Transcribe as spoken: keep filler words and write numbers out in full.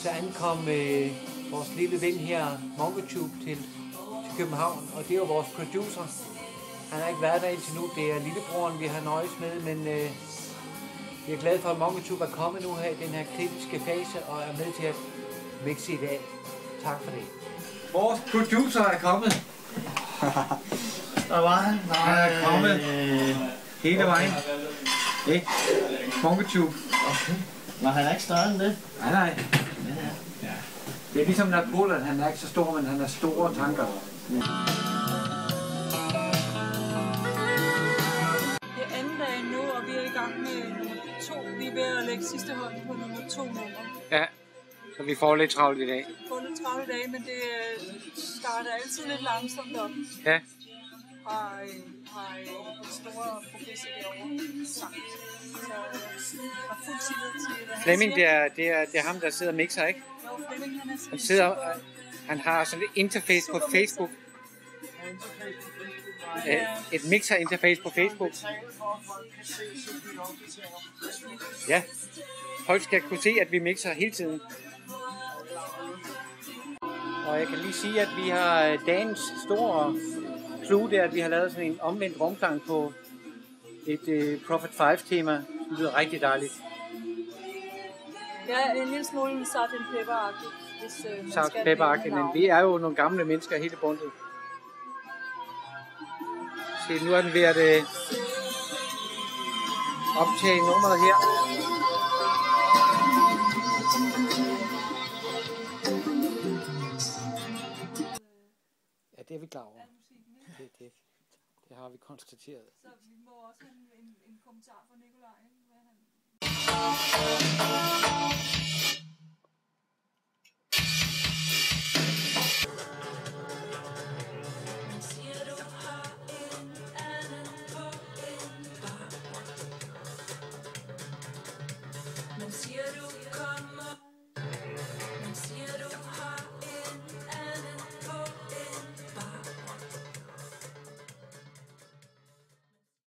så ankom øh, vores lille ven her, MongoTube, til, til København, og det er jo vores producer. Han har ikke været der indtil nu, det er lillebroren, vi har nøjes med, men øh, vi er glade for, at MongoTube er kommet nu her i den her kritiske fase, og er med til at mixe i dag. Tak for det. Vores producer er kommet. Der var han. Han er kommet hele vejen. Ikke? MongoTube. Okay. Men han er ikke større end det? Nej, nej. Ja, ja. Det er ligesom Napoleon, han er ikke så stor, men han har store tanker. Det er anden dag nu, og vi er i gang med nummer to. Vi er ved at lægge sidste hånd på nummer to nummer. Ja, så vi får lidt travlt i dag. Vi får lidt travlt i dag, men det starter altid lidt langsomt op. Ja. Har, har den store professor derovre sagt. Så jeg har fuld tillid til, hvad han Flemming, siger. det er, det, er, det er ham, der sidder og mixer, ikke? Jo, Flemming, han er Han sidder, han har sådan et interface på Facebook. Ja. Et mixer-interface på Facebook. Ja, folk skal kunne se, at vi mixer hele tiden. Og jeg kan lige sige, at vi har dagens store clue, det er, at vi har lavet sådan en omvendt rumklang på et uh, Prophet fem-tema. Det lyder rigtig dejligt. Ja, en lille smule salt and pepper-agtigt, hvis øh, man Salt skal pepper-agtigt, men vi er jo nogle gamle mennesker hele bundet. Se, nu er den ved at øh, optage nummeret her. Ja, det er vi klar over. Det, det, det har vi konstateret. Så vi må også have en, en, en kommentar fra Nikolaj, hvad han... Men siger du